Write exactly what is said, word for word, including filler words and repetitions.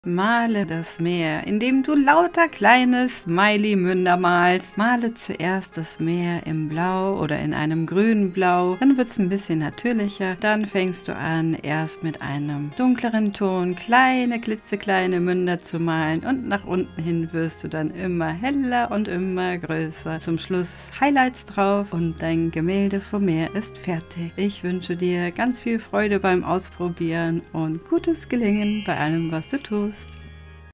Male das Meer, indem du lauter kleine Smiley-Münder malst. Male zuerst das Meer im Blau oder in einem grünen Blau, dann wird es ein bisschen natürlicher. Dann fängst du an, erst mit einem dunkleren Ton kleine, klitzekleine Münder zu malen und nach unten hin wirst du dann immer heller und immer größer. Zum Schluss Highlights drauf und dein Gemälde vom Meer ist fertig. Ich wünsche dir ganz viel Freude beim Ausprobieren und gutes Gelingen bei allem, was du tust.